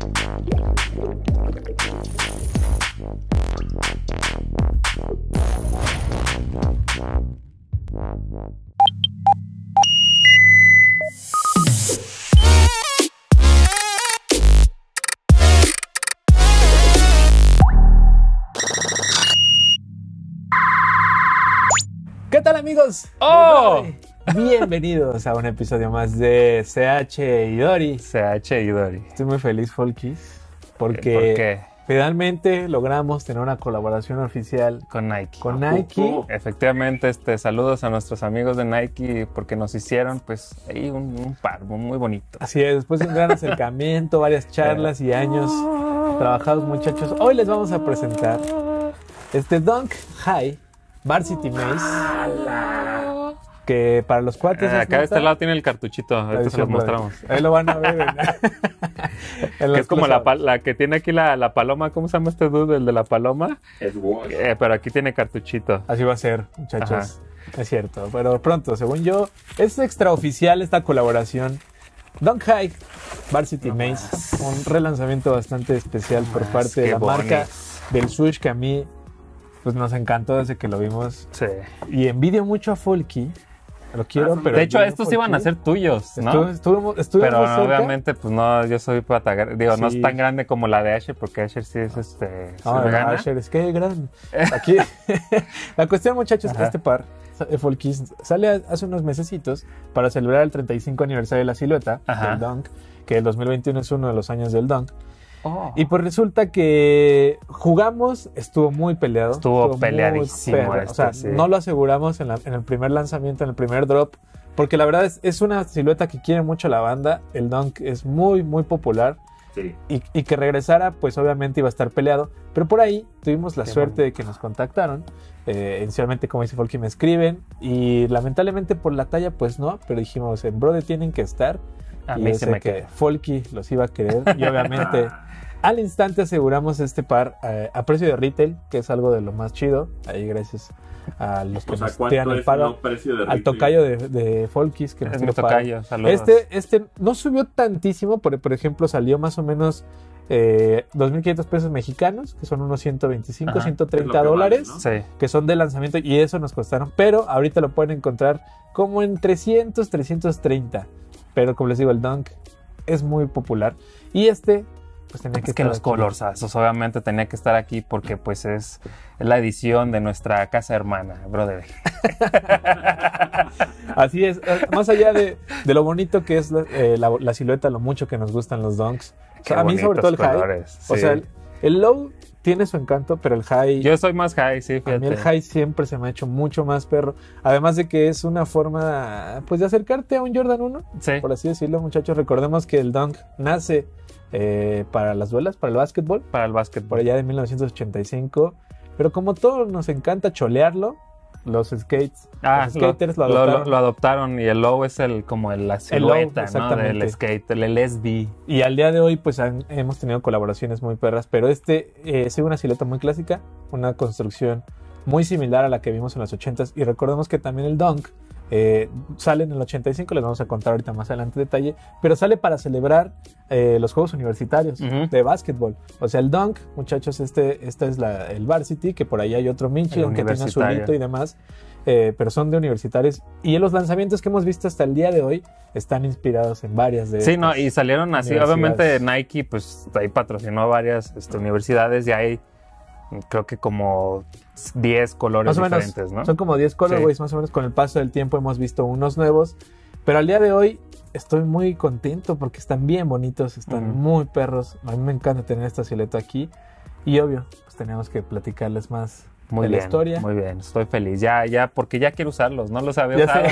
¿Qué tal, amigos? ¡Oh! Bienvenidos a un episodio más de CH y Dori. CH y Dori. Estoy muy feliz, Folkis, porque ¿Por qué? finalmente logramos tener una colaboración oficial Con Nike. con Nike. Efectivamente, saludos a nuestros amigos de Nike porque nos hicieron pues ahí un par muy bonito. Así es, después de un gran acercamiento, varias charlas y años trabajados, muchachos, hoy les vamos a presentar este Dunk High Varsity Mace, que para los cuates acá de este lado tiene el cartuchito, ahorita se los mostramos. Ahí lo van a ver Que es como la que tiene aquí la paloma. ¿Cómo se llama este dude, el de la paloma? Es Wash. Pero aquí tiene cartuchito. Así va a ser, muchachos. Ajá. Es cierto, pero pronto, según yo, es extraoficial esta colaboración. Dunk High Varsity Mace, un relanzamiento bastante especial por parte de la marca del Swoosh, que a mí pues nos encantó desde que lo vimos. Sí. Y envidio mucho a Folky. Lo quiero, pero... De hecho, estos iban a ser tuyos, ¿no? Estuvimos pero cerca. obviamente, pues no, yo soy digo, Sí. no es tan grande como la de Asher, porque Asher sí es No, Asher, es que gran. Aquí, la cuestión, muchachos, Ajá. este par, Folkis, sale hace unos mesecitos para celebrar el 35 aniversario de la silueta del Dunk, que el 2021 es uno de los años del Dunk. Oh. Y pues resulta que jugamos, estuvo muy peleado. Estuvo peleadísimo. O sea, sí. No lo aseguramos en el primer lanzamiento, en el primer drop, porque la verdad es una silueta que quiere mucho la banda. El Dunk es muy popular. Sí. Y que regresara, pues obviamente iba a estar peleado. Pero por ahí tuvimos la suerte de que nos contactaron. Inicialmente, como dice Folky, me escriben. Y lamentablemente por la talla, pues no. Pero dijimos, en Brode tienen que estar. A y mí yo se sé me que queda. Folky los iba a querer. Y obviamente al instante aseguramos este par a precio de retail, que es algo de lo más chido. Ahí gracias a los que nos tiran el paro. Al tocayo de Folkis, que nos Es tiró mi paro. tocayo, saludos. Este no subió tantísimo, por ejemplo, salió más o menos 2.500 pesos mexicanos, que son unos 125, Ajá. 130 dólares, vale, ¿no? Sí. que son de lanzamiento, y eso nos costaron. Pero ahorita lo pueden encontrar como en 300, 330. Pero como les digo, el Dunk es muy popular. Y pues tenía que Es que estar los aquí. colorzazos obviamente tenía que estar aquí porque pues es la edición de nuestra casa hermana, brother. Así es, más allá de lo bonito que es la silueta, lo mucho que nos gustan los Dunks. O sea, a mí sobre todo el high. Sí. O sea, el low tiene su encanto, pero el high... Yo soy más high, sí, fíjate. A mí el high siempre se me ha hecho mucho más perro. Además de que es una forma, pues, de acercarte a un Jordan 1. Sí. Por así decirlo, muchachos. Recordemos que el Dunk nace para las duelas, para el básquetbol. Para el básquetbol. Por allá de 1985. Pero como todos nos encanta cholearlo, los skaters lo adoptaron. Lo adoptaron y el low es como la silueta, ¿no? Del skate, el SB. Y al día de hoy pues hemos tenido colaboraciones muy perras, pero es una silueta muy clásica, una construcción muy similar a la que vimos en los 80s. Y recordemos que también el Dunk sale en el 85, les vamos a contar ahorita más adelante detalle, pero sale para celebrar los Juegos Universitarios de básquetbol. O sea, el Dunk, muchachos, este es el Varsity, que por ahí hay otro Michigan que tiene azulito y demás, pero son de universitarios. Y los lanzamientos que hemos visto hasta el día de hoy están inspirados en varias de Sí, no, y salieron así. Obviamente Nike, pues ahí patrocinó a varias universidades y hay, creo que como 10 colores diferentes, ¿no? Son como 10 colorways, más o menos. Con el paso del tiempo hemos visto unos nuevos, pero al día de hoy estoy muy contento porque están bien bonitos, están muy perros. A mí me encanta tener esta silueta aquí y obvio, pues tenemos que platicarles más de la historia. Muy bien, estoy feliz. Ya, porque ya quiero usarlos. No los había usado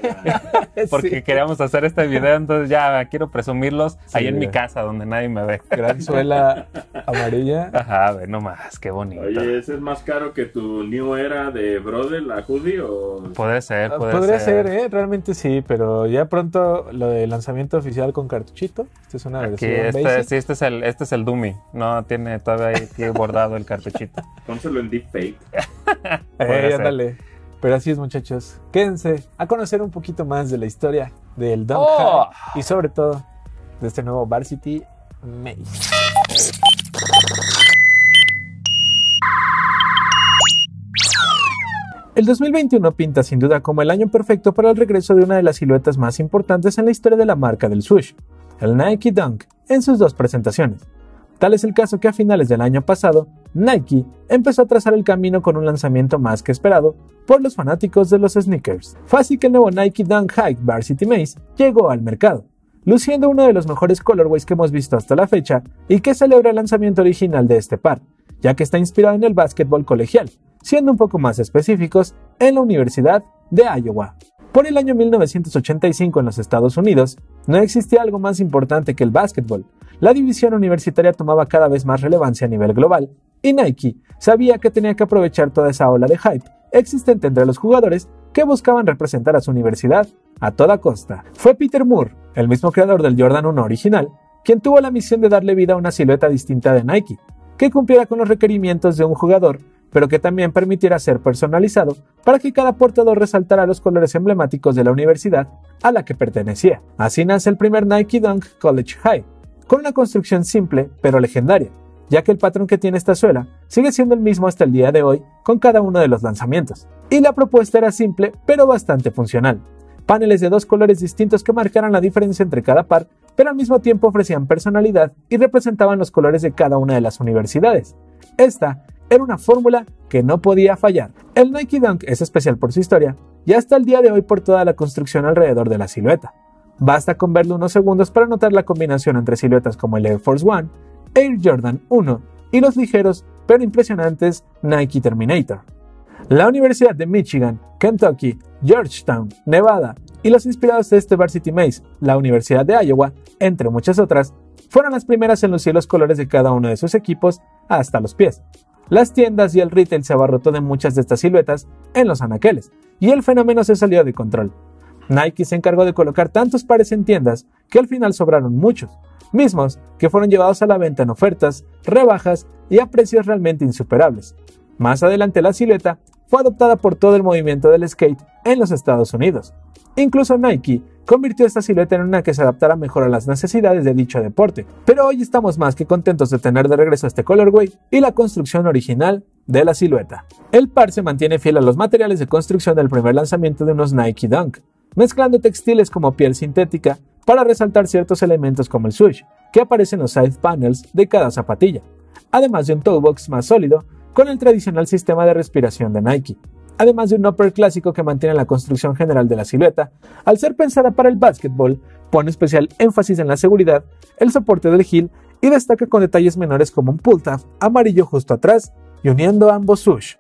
porque queríamos hacer este video, entonces ya quiero presumirlos ahí en mi casa donde nadie me ve. Gran suela amarilla. Ajá, ve nomás, qué bonito. Oye, ¿ese es más caro que tu New Era de Brother, la hoodie? O... Podría ser. Podría ser, realmente sí, pero ya pronto lo de lanzamiento oficial con cartuchito. Esta es una versión basic. Sí, este es el Dummy. No tiene todavía ahí bordado el cartuchito. Pónselo en deepfake. Ándale. Pero así es, muchachos. Quédense a conocer un poquito más de la historia del Dunk High y sobre todo de este nuevo Varsity Mace. El 2021 pinta sin duda como el año perfecto para el regreso de una de las siluetas más importantes en la historia de la marca del swoosh, el Nike Dunk, en sus dos presentaciones. Tal es el caso que a finales del año pasado, Nike empezó a trazar el camino con un lanzamiento más que esperado por los fanáticos de los sneakers. Fue así que el nuevo Nike Dunk High Varsity Mace llegó al mercado, luciendo uno de los mejores colorways que hemos visto hasta la fecha y que celebra el lanzamiento original de este par, ya que está inspirado en el básquetbol colegial, siendo un poco más específicos, en la Universidad de Iowa. Por el año 1985 en los Estados Unidos, no existía algo más importante que el básquetbol. La división universitaria tomaba cada vez más relevancia a nivel global, y Nike sabía que tenía que aprovechar toda esa ola de hype existente entre los jugadores que buscaban representar a su universidad a toda costa. Fue Peter Moore, el mismo creador del Jordan 1 original, quien tuvo la misión de darle vida a una silueta distinta de Nike, que cumpliera con los requerimientos de un jugador, pero que también permitiera ser personalizado para que cada portador resaltara los colores emblemáticos de la universidad a la que pertenecía. Así nace el primer Nike Dunk College High, con una construcción simple pero legendaria, ya que el patrón que tiene esta suela sigue siendo el mismo hasta el día de hoy con cada uno de los lanzamientos. Y la propuesta era simple pero bastante funcional. Paneles de dos colores distintos que marcaran la diferencia entre cada par, pero al mismo tiempo ofrecían personalidad y representaban los colores de cada una de las universidades. Esta era una fórmula que no podía fallar. El Nike Dunk es especial por su historia y hasta el día de hoy por toda la construcción alrededor de la silueta. Basta con verlo unos segundos para notar la combinación entre siluetas como el Air Force One, Air Jordan 1 y los ligeros pero impresionantes Nike Terminator. La Universidad de Michigan, Kentucky, Georgetown, Nevada y los inspirados de este Varsity Mace, la Universidad de Iowa, entre muchas otras, fueron las primeras en lucir los colores de cada uno de sus equipos hasta los pies. Las tiendas y el retail se abarrotó de muchas de estas siluetas en los anaqueles, y el fenómeno se salió de control. Nike se encargó de colocar tantos pares en tiendas que al final sobraron muchos, mismos que fueron llevados a la venta en ofertas, rebajas y a precios realmente insuperables. Más adelante la silueta fue adoptada por todo el movimiento del skate en los Estados Unidos. Incluso Nike convirtió esta silueta en una que se adaptara mejor a las necesidades de dicho deporte, pero hoy estamos más que contentos de tener de regreso este colorway y la construcción original de la silueta. El par se mantiene fiel a los materiales de construcción del primer lanzamiento de unos Nike Dunk, mezclando textiles como piel sintética para resaltar ciertos elementos como el swoosh, que aparece en los side panels de cada zapatilla, además de un toe box más sólido con el tradicional sistema de respiración de Nike, además de un upper clásico que mantiene la construcción general de la silueta. Al ser pensada para el básquetbol, pone especial énfasis en la seguridad, el soporte del heel y destaca con detalles menores como un pull tab amarillo justo atrás y uniendo ambos swoosh.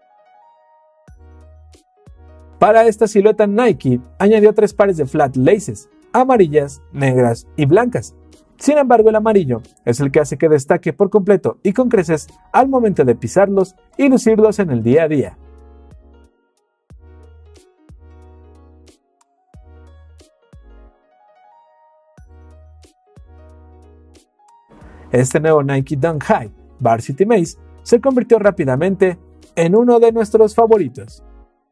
Para esta silueta Nike añadió 3 pares de flat laces, amarillas, negras y blancas. Sin embargo, el amarillo es el que hace que destaque por completo y con creces al momento de pisarlos y lucirlos en el día a día. Este nuevo Nike Dunk High Varsity Mace se convirtió rápidamente en uno de nuestros favoritos.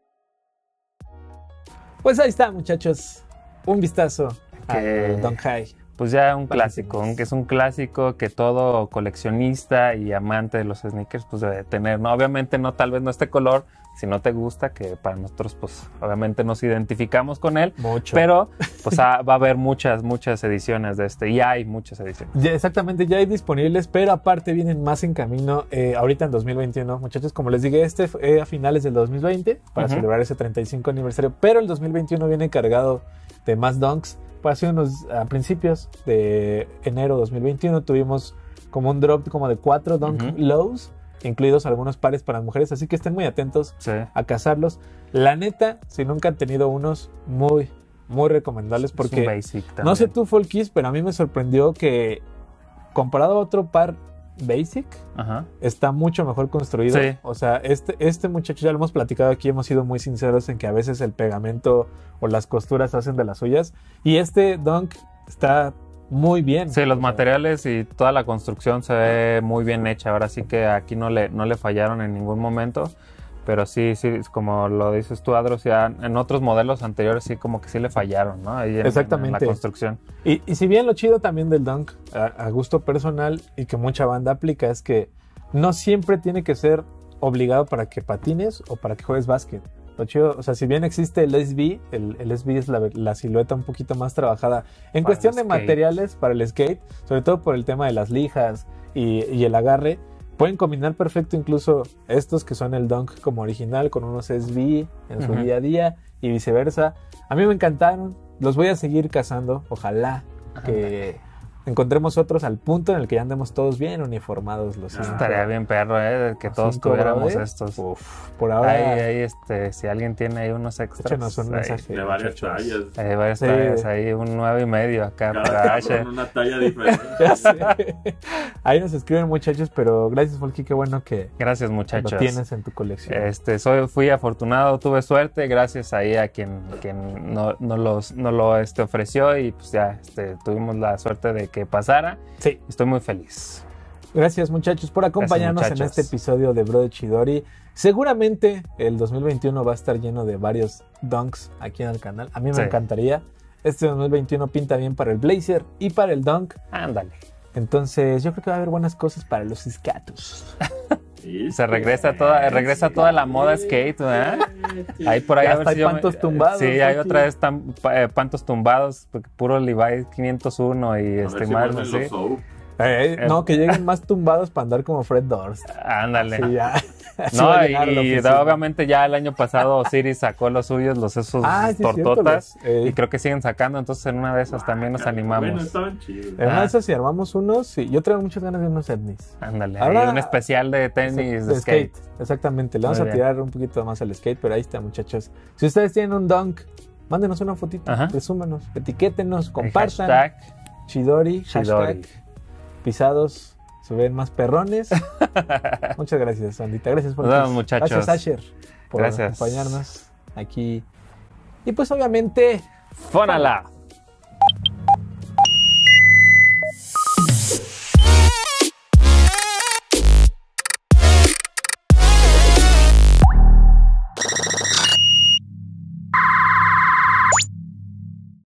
Pues ahí está, muchachos, un vistazo al Dunk High. Pues ya un clásico, que es un clásico que todo coleccionista y amante de los sneakers pues debe tener, ¿no? Obviamente no, tal vez no este color, si no te gusta, que para nosotros pues obviamente nos identificamos con él. Mucho. Pero pues va a haber muchas ediciones de este, y hay muchas ediciones. Ya, exactamente, ya hay disponibles, pero aparte vienen más en camino ahorita en 2021. Muchachos, como les dije, este fue a finales del 2020 para celebrar ese 35 aniversario, pero el 2021 viene cargado de más dunks. Pues a principios de enero 2021 tuvimos como un drop como de 4 dunk lows, incluidos algunos pares para las mujeres, así que estén muy atentos a cazarlos. La neta, si nunca han tenido unos, muy recomendables, porque no sé tú, Folkis, pero a mí me sorprendió que comparado a otro par basic, está mucho mejor construido. Sí. O sea, este muchacho, ya lo hemos platicado aquí, hemos sido muy sinceros en que a veces el pegamento o las costuras hacen de las suyas, y este dunk está muy bien. Sí, los materiales y toda la construcción se ve muy bien hecha. Ahora sí que aquí no le fallaron en ningún momento. Pero sí, como lo dices tú, Adros, ya en otros modelos anteriores sí como que sí le fallaron, ¿no? Ahí en la construcción. Y si bien lo chido también del dunk, a gusto personal y que mucha banda aplica, es que no siempre tiene que ser obligado para que patines o para que juegues básquet. Lo chido, o sea, si bien existe el SB, el SB es la silueta un poquito más trabajada en cuestión de materiales para el skate, sobre todo por el tema de las lijas y el agarre. Pueden combinar perfecto incluso estos que son el dunk como original con unos SB en su día a día y viceversa. A mí me encantaron, los voy a seguir cazando, ojalá que encontremos otros al punto en el que ya andemos todos bien uniformados los cinco. Estaría bien perro, que todos tuviéramos estos. Por ahora ahí, si alguien tiene ahí unos extras, échenos un mensaje de varias tallas. Hay varias tallas, ahí un 9.5 acá para Asher. Con una talla diferente. Ya sé. Ahí nos escriben, muchachos, pero gracias, Folky, qué bueno que gracias, muchachos. lo tienes en tu colección. Fui afortunado, tuve suerte, gracias ahí a quien no lo ofreció y pues ya tuvimos la suerte de que pasara. Sí. Estoy muy feliz. Gracias, muchachos, por acompañarnos en este episodio de Brother Chidori. Seguramente el 2021 va a estar lleno de varios dunks aquí en el canal. A mí me encantaría. Este 2021 pinta bien para el Blazer y para el dunk. Ándale. Entonces yo creo que va a haber buenas cosas para los skatus. Se regresa toda la moda skate, ¿verdad? Ahí por ahí a ver si pantos tumbados. Sí, hay otra vez pantos tumbados, puro Levi's 501 y más así. No, que lleguen más tumbados para andar como Fred Durst. Ándale. Sí, ya. No, y obviamente ya el año pasado Osiris sacó los suyos, esos tortotas, y creo que siguen sacando, entonces en una de esas también nos animamos. Bueno, estaban chidos. En una de esas si armamos unos, sí, yo traigo muchas ganas de unos etnis. Ándale, un especial de tenis, de skate. Exactamente, le vamos a tirar un poquito más al skate, pero ahí está, muchachos. Si ustedes tienen un dunk, mándenos una fotito, presúmanos, etiquétenos, compartan. Hashtag Chidori, hashtag pisados. Se ven más perrones. Muchas gracias, Bandita. Gracias por muchachos. Gracias, Asher, por acompañarnos aquí. Y pues obviamente, ¡Fónala!